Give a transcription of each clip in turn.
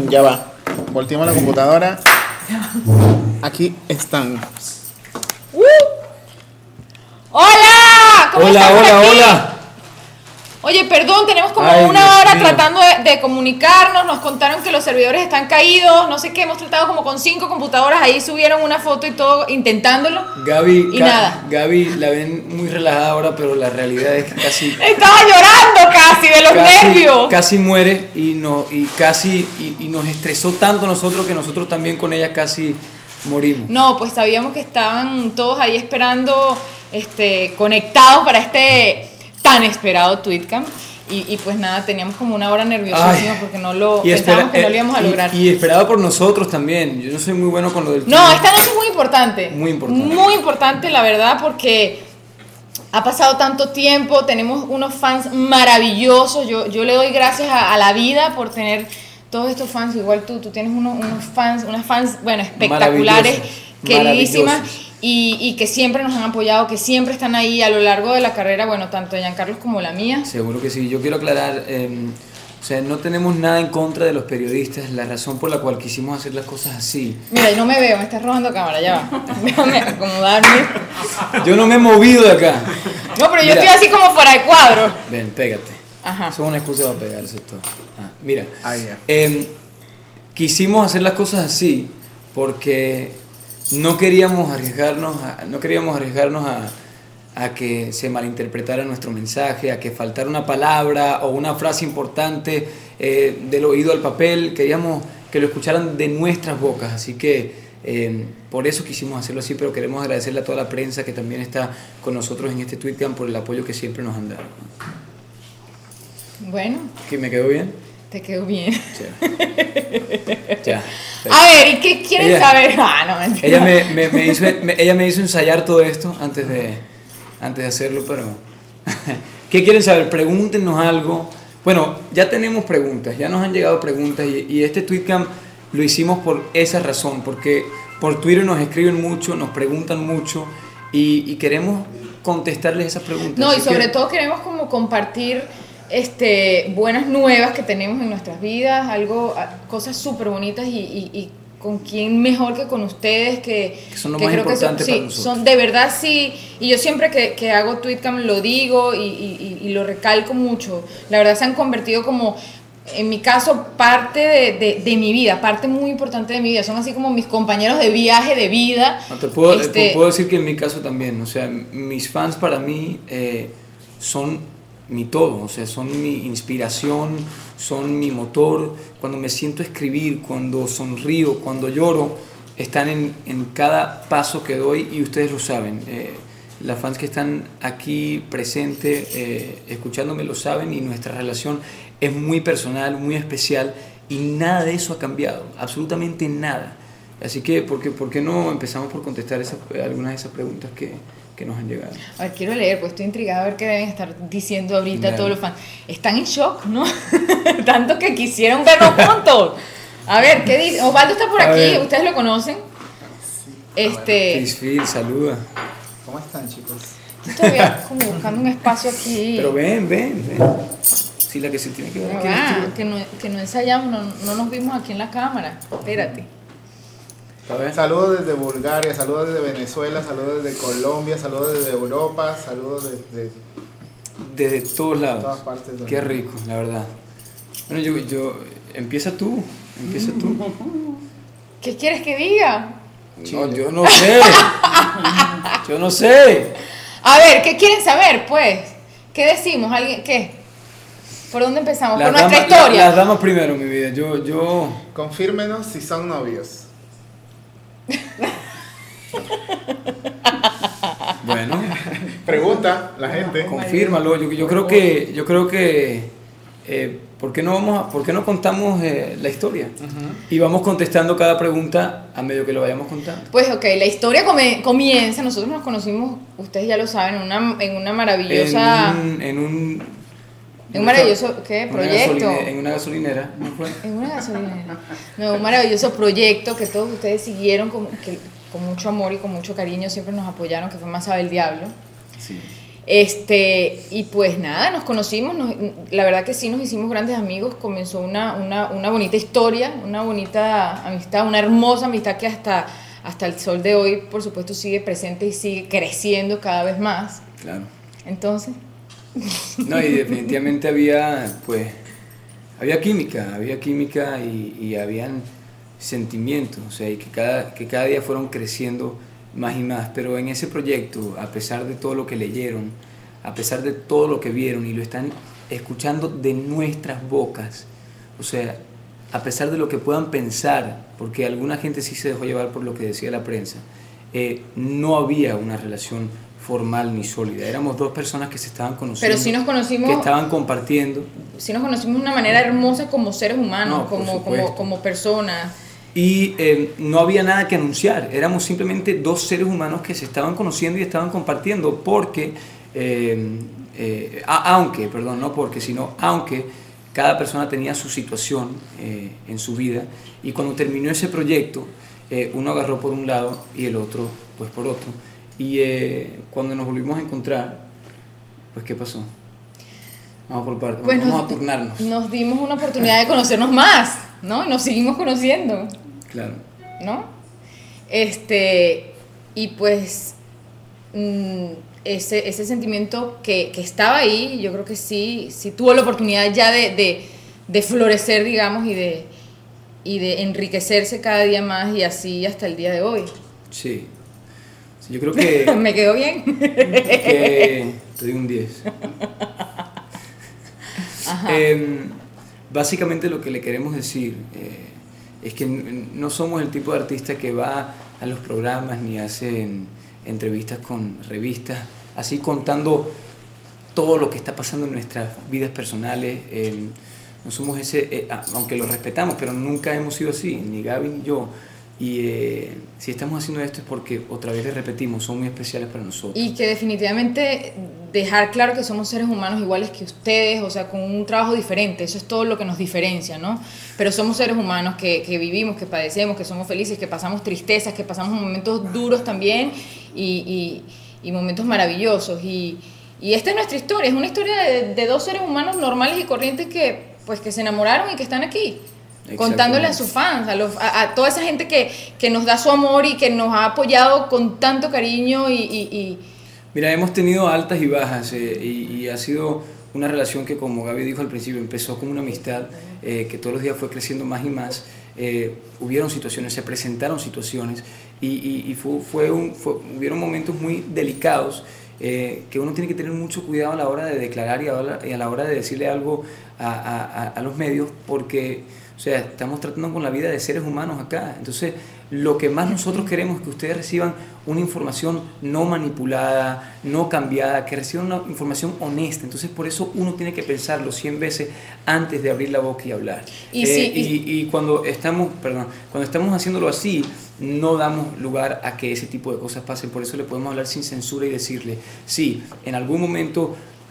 Ya va. Volteamos la computadora. Aquí están. ¡Hola! ¿Cómo estás por aquí? Hola. Oye, perdón, tenemos como Ay, una Dios hora mío. tratando de comunicarnos. Nos contaron que los servidores están caídos. No sé qué, hemos tratado como con 5 computadoras. Ahí subieron una foto y todo intentándolo. Gaby, Y nada. Gaby la ven muy relajada ahora, pero la realidad es que Estaba llorando casi de los nervios. casi muere y nos estresó tanto nosotros que nosotros también con ella casi morimos. No, pues sabíamos que estaban todos ahí esperando, conectados para este tan esperado Tweetcam. Y pues nada, teníamos como una hora nerviosísima porque pensábamos que no lo íbamos a lograr. Y esperaba por nosotros también. Yo no soy muy bueno con lo del No, esta noche es muy importante. Muy importante. Muy importante, la verdad, porque ha pasado tanto tiempo, tenemos unos fans maravillosos. Yo le doy gracias a la vida por tener todos estos fans. Igual tú tienes unas fans, bueno, espectaculares, queridísimas. Y que siempre nos han apoyado, que siempre están ahí a lo largo de la carrera, bueno, tanto de Giancarlos como la mía. Seguro que sí. Yo quiero aclarar, o sea, no tenemos nada en contra de los periodistas. La razón por la cual quisimos hacer las cosas así. Mira, yo no me veo, me estás robando cámara, ya va. Déjame acomodarme. Yo no me he movido de acá. No, pero yo Mira. estoy así como fuera de cuadro. Ven, pégate. Ajá. Eso es una excusa para pegarse todo. Mira, Ahí ya. quisimos hacer las cosas así porque no queríamos arriesgarnos a que se malinterpretara nuestro mensaje, a que faltara una palabra o una frase importante del oído al papel. Queríamos que lo escucharan de nuestras bocas, así que por eso quisimos hacerlo así, pero queremos agradecerle a toda la prensa que también está con nosotros en este Tweetcam por el apoyo que siempre nos han dado. Bueno, ¿Que me quedó bien? te quedó bien. Ya. A ver, ¿y qué quieren Ella- saber? No, mentira. Ella me hizo ensayar todo esto antes de hacerlo, pero ¿qué quieren saber? Pregúntenos algo. Bueno, ya tenemos preguntas, ya nos han llegado preguntas y este Tweetcam lo hicimos por esa razón, porque por Twitter nos escriben mucho, nos preguntan mucho y queremos contestarles esas preguntas. No, y Así sobre que- todo queremos como compartir buenas nuevas que tenemos en nuestras vidas, cosas súper bonitas y con quién mejor que con ustedes que son lo más creo que importante para sí, nosotros. son de verdad sí, y yo siempre que hago Tweetcam lo digo y lo recalco mucho. La verdad se han convertido como, en mi caso, parte de mi vida, parte muy importante de mi vida. Son así como mis compañeros de viaje, de vida. No, te puedo decir que en mi caso también, o sea, mis fans para mí son mi todo, o sea, son mi inspiración, son mi motor. Cuando me siento a escribir, cuando sonrío, cuando lloro, están en cada paso que doy y ustedes lo saben. Las fans que están aquí presentes, escuchándome, lo saben y nuestra relación es muy personal, muy especial y nada de eso ha cambiado, absolutamente nada. Así que, ¿por qué no empezamos por contestar algunas de esas preguntas que nos han llegado? A ver, quiero leer, pues estoy intrigada a ver qué deben estar diciendo ahorita Dale. todos los fans. Están en shock, ¿no? Tanto que quisieron vernos juntos. A ver, ¿qué dice? Osvaldo está por A aquí, ver. ustedes lo conocen. Phil, saluda. ¿Cómo están, chicos? Yo todavía como buscando un espacio aquí. Pero ven. Sí, la que se tiene que ver No, aquí eres tú. que no ensayamos, no nos vimos aquí en la cámara. Espérate. A ver. Saludos desde Bulgaria, saludos desde Venezuela, saludos desde Colombia, saludos desde Europa, saludos desde Desde todos lados. todas partes. Qué rico, la verdad. Bueno, yo empieza tú. ¿Qué quieres que diga? No, yo no sé. Yo no sé. A ver, ¿qué quieren saber, pues? ¿Qué decimos? ¿Alguien qué? ¿Por dónde empezamos? ¿Por nuestra historia? Las damas primero, mi vida. Yo Confírmenos si son novios. bueno, Pregunta la gente. confírmalo. Yo creo que ¿por qué no contamos la historia? Y vamos contestando cada pregunta a medio que lo vayamos contando. Pues ok, la historia comienza, nosotros nos conocimos, ustedes ya lo saben, en una maravillosa... En un maravilloso, ¿qué? Proyecto. En una gasolinera, ¿no fue? En una gasolinera. No, un maravilloso proyecto que todos ustedes siguieron con mucho amor y con mucho cariño, siempre nos apoyaron, que fue Más sabe el diablo. Sí. Y pues nada, nos conocimos, la verdad que sí nos hicimos grandes amigos, comenzó una bonita historia, una bonita amistad, una hermosa amistad que hasta el sol de hoy, por supuesto, sigue presente y sigue creciendo cada vez más. Claro. Entonces... No, y definitivamente había química y habían sentimientos, o sea, y que cada día fueron creciendo más y más, pero en ese proyecto, a pesar de todo lo que leyeron, a pesar de todo lo que vieron y lo están escuchando de nuestras bocas, o sea, a pesar de lo que puedan pensar, porque alguna gente sí se dejó llevar por lo que decía la prensa, no había una relación formal ni sólida, éramos dos personas que se estaban conociendo, pero sí nos conocimos, que estaban compartiendo. Sí nos conocimos de una manera hermosa como seres humanos, No, como personas. Y no había nada que anunciar, éramos simplemente dos seres humanos que se estaban conociendo y estaban compartiendo, porque, aunque cada persona tenía su situación en su vida, y cuando terminó ese proyecto, uno agarró por un lado y el otro pues por otro, y cuando nos volvimos a encontrar, pues ¿qué pasó? Vamos por partes, Pues vamos a turnarnos. Nos dimos una oportunidad de conocernos más, ¿no? Y nos seguimos conociendo. Claro. ¿No? Y pues ese sentimiento que estaba ahí, yo creo que sí tuvo la oportunidad ya de florecer, digamos, y de enriquecerse cada día más, y así hasta el día de hoy. Sí. Yo creo que... ¿Me quedó bien? Que te doy un 10. Ajá. Básicamente lo que le queremos decir es que no somos el tipo de artista que va a los programas ni hace entrevistas con revistas, así contando todo lo que está pasando en nuestras vidas personales. No somos ese, aunque lo respetamos, pero nunca hemos sido así, ni Gaby ni yo. Y si estamos haciendo esto es porque, otra vez les repetimos, son muy especiales para nosotros. Y que definitivamente dejar claro que somos seres humanos iguales que ustedes, o sea, con un trabajo diferente, eso es todo lo que nos diferencia, ¿no? Pero somos seres humanos que vivimos, que padecemos, que somos felices, que pasamos tristezas, que pasamos momentos duros también y momentos maravillosos. Y esta es nuestra historia, es una historia de dos seres humanos normales y corrientes que se enamoraron y que están aquí. Contándole a sus fans, a toda esa gente que nos da su amor y que nos ha apoyado con tanto cariño Mira, hemos tenido altas y bajas y ha sido una relación que, como Gaby dijo al principio, empezó como una amistad que todos los días fue creciendo más y más. Hubieron situaciones, se presentaron situaciones y hubieron momentos muy delicados que uno tiene que tener mucho cuidado a la hora de declarar y a la hora de decirle algo a los medios, porque... O sea, estamos tratando con la vida de seres humanos acá. Entonces, lo que más nosotros queremos es que ustedes reciban una información no manipulada, no cambiada, que reciban una información honesta. Entonces, por eso uno tiene que pensarlo 100 veces antes de abrir la boca y hablar. Y cuando estamos haciéndolo así, no damos lugar a que ese tipo de cosas pasen. Por eso le podemos hablar sin censura y decirle, sí, en algún momento...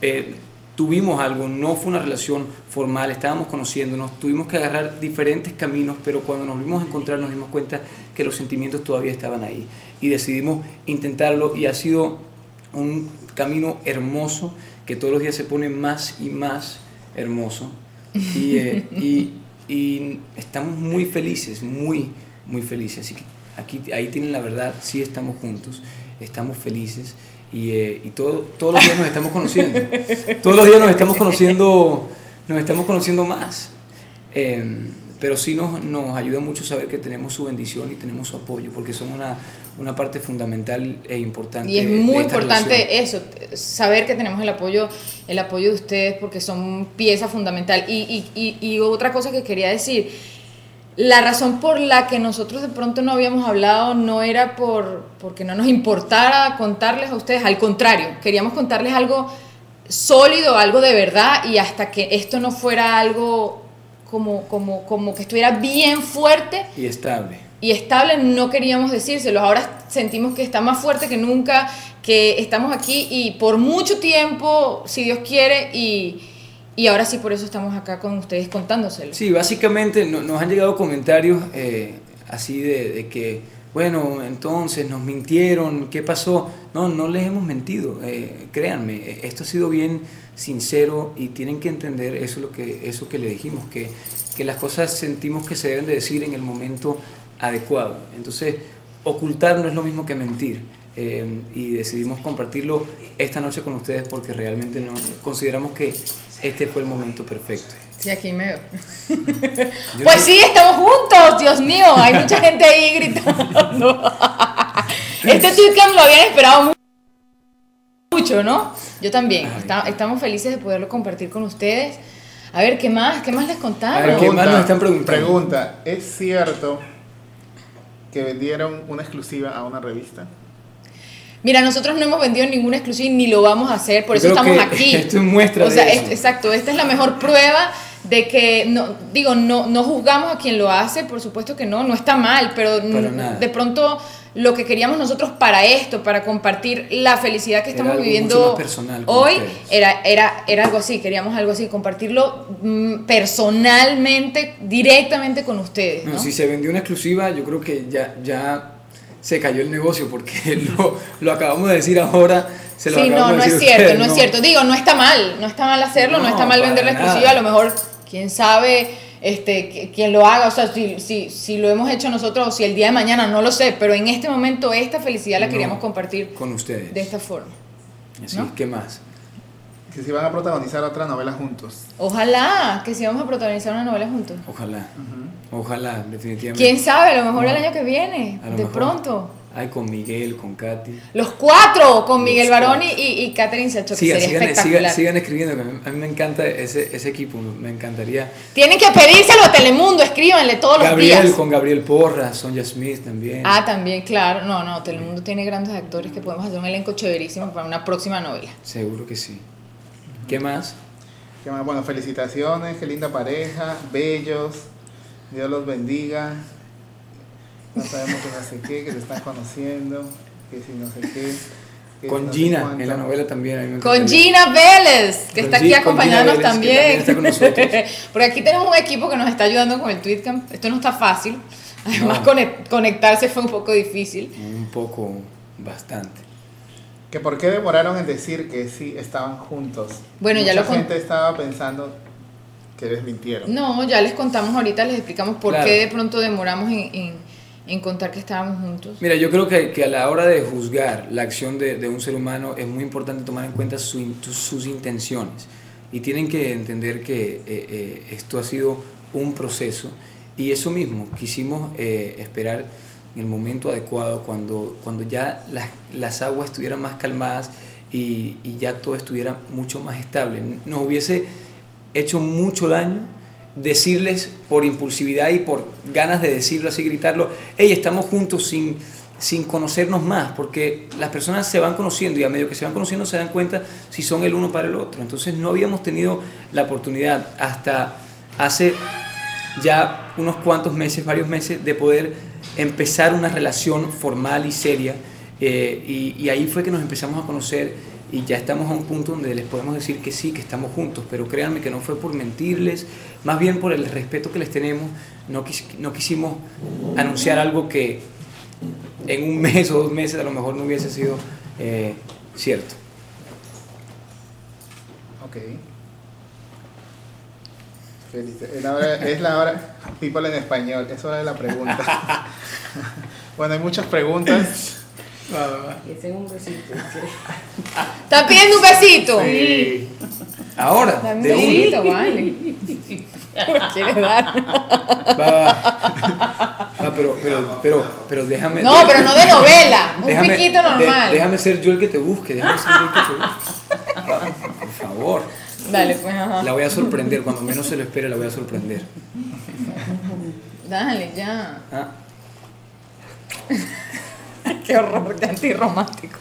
tuvimos algo, no fue una relación formal, estábamos conociéndonos, tuvimos que agarrar diferentes caminos, pero cuando nos volvimos a encontrar nos dimos cuenta que los sentimientos todavía estaban ahí y decidimos intentarlo, y ha sido un camino hermoso que todos los días se pone más y más hermoso y estamos muy felices, muy felices. Así que ahí tienen la verdad, sí estamos juntos, estamos felices. Y todos los días nos estamos conociendo. Todos los días nos estamos conociendo más. Pero sí nos ayuda mucho saber que tenemos su bendición y tenemos su apoyo, porque son una parte fundamental e importante. Y es muy importante eso, saber que tenemos el apoyo de ustedes, porque son pieza fundamental. Y otra cosa que quería decir, la razón por la que nosotros de pronto no habíamos hablado no era porque no nos importara contarles a ustedes, al contrario, queríamos contarles algo sólido, algo de verdad, y hasta que esto no fuera algo como que estuviera bien fuerte y estable, no queríamos decírselo. Ahora sentimos que está más fuerte que nunca, que estamos aquí y por mucho tiempo, si Dios quiere, y ahora sí, por eso estamos acá con ustedes contándoselo. Sí, básicamente nos han llegado comentarios así de que bueno, entonces nos mintieron, ¿qué pasó? No, no les hemos mentido, créanme, esto ha sido bien sincero y tienen que entender eso que le dijimos, que las cosas sentimos que se deben de decir en el momento adecuado. Entonces, ocultar no es lo mismo que mentir. Y decidimos compartirlo esta noche con ustedes porque realmente consideramos que este fue el momento perfecto. Sí, aquí me veo. Pues sí, estamos juntos, Dios mío, hay mucha gente ahí gritando. Este tweetcam lo habían esperado mucho, ¿no? Yo también. Estamos felices de poderlo compartir con ustedes. A ver, ¿qué más les contaron? A ver, ¿qué más nos están preguntando? Pregunta, ¿es cierto que vendieron una exclusiva a una revista? Mira, nosotros no hemos vendido ninguna exclusiva ni lo vamos a hacer, por eso estamos aquí. Esto es muestra o sea, de eso. Exacto, esta es la mejor prueba de que, no juzgamos a quien lo hace, por supuesto que no está mal, pero de pronto lo que queríamos nosotros para esto, para compartir la felicidad que estamos viviendo hoy, era algo así, queríamos algo así, compartirlo personalmente, directamente con ustedes, ¿no? Si se vendió una exclusiva, yo creo que ya se cayó el negocio, porque lo acabamos de decir ahora. No es cierto, no es cierto. Digo, no está mal hacerlo, no está mal vender la exclusiva, a lo mejor, quién sabe, quién lo haga, o sea, si lo hemos hecho nosotros, o si el día de mañana, no lo sé, pero en este momento esta felicidad la queríamos compartir con ustedes. De esta forma. Así, ¿no? ¿Qué más? Que si van a protagonizar otra novela juntos. Ojalá, que si vamos a protagonizar una novela juntos. Ojalá, definitivamente. ¿Quién sabe? A lo mejor el año que viene, de pronto. Ay, con Miguel, con Katy. Los cuatro, con Miguel Barón y Catherine Sacho, que sería espectacular. Sigan escribiendo, a mí me encanta ese equipo, me encantaría. Tienen que pedírselo a Telemundo, escríbanle todos los días. Con Gabriel Porras, Sonja Smith también. También, claro. No, Telemundo tiene grandes actores que podemos hacer un elenco chéverísimo para una próxima novela. Seguro que sí. ¿Qué más? Bueno, felicitaciones, qué linda pareja, bellos, Dios los bendiga. No sabemos que no sé qué, que se están conociendo, que si no sé qué. Con no Gina, en la novela también. Con Gina Vélez, que está aquí acompañándonos Vélez, también. Está con nosotros. Porque aquí tenemos un equipo que nos está ayudando con el Tweetcam. Esto no está fácil. Además, conectarse fue un poco difícil. Un poco, bastante. ¿Que por qué demoraron en decir que sí estaban juntos? Bueno, Mucha gente estaba pensando que les mintieron. No, ya les contamos ahorita, les explicamos por qué de pronto demoramos en contar que estábamos juntos. Mira, yo creo que a la hora de juzgar la acción de un ser humano es muy importante tomar en cuenta sus intenciones. Y tienen que entender que esto ha sido un proceso. Y eso mismo, quisimos esperar en el momento adecuado, cuando ya las aguas estuvieran más calmadas y ya todo estuviera mucho más estable. Nos hubiese hecho mucho daño decirles por impulsividad y por ganas de decirlo así, gritarlo, hey, estamos juntos sin conocernos más, porque las personas se van conociendo y a medio que se van conociendo se dan cuenta si son el uno para el otro. Entonces no habíamos tenido la oportunidad hasta hace ya unos cuantos meses, varios meses, de poder empezar una relación formal y seria, y ahí fue que nos empezamos a conocer y ya estamos a un punto donde les podemos decir que sí, que estamos juntos, pero créanme que no fue por mentirles, más bien por el respeto que les tenemos. No quisimos anunciar algo que en un mes o 2 meses a lo mejor no hubiese sido cierto. Ok. Es la hora, people en español, es hora de la pregunta. Bueno, hay muchas preguntas. Ese es un besito. ¿Están pidiendo un besito? Sí. Ahora, Dame un de uno. besito, vale. ¿Quieres dar? Va, pero déjame. No, pero no de novela, un piquito normal. Déjame ser yo el que te busque, Por favor. Dale, pues, ajá. La voy a sorprender, cuando menos se lo espere la voy a sorprender. Dale, ya. ¿Ah? Qué horror, qué antirromántico.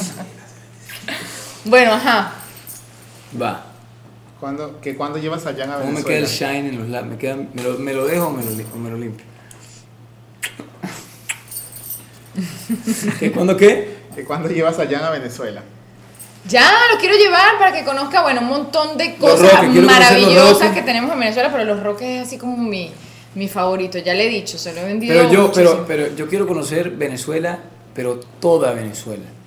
Bueno, ajá. Va. ¿Cuándo llevas allá en ¿Cómo Venezuela? me queda el shine en los labios? ¿Me lo dejo o me lo limpio? ¿Cuándo qué? ¿Cuándo llevas allá en Venezuela? Ya, lo quiero llevar para que conozca, bueno, un montón de Los cosas Roques, quiero conocer los maravillosas Roques. que tenemos en Venezuela, pero Los Roques es así como mi mi favorito, ya le he dicho, se lo he vendido Pero muchísimo. pero yo quiero conocer Venezuela, pero toda Venezuela.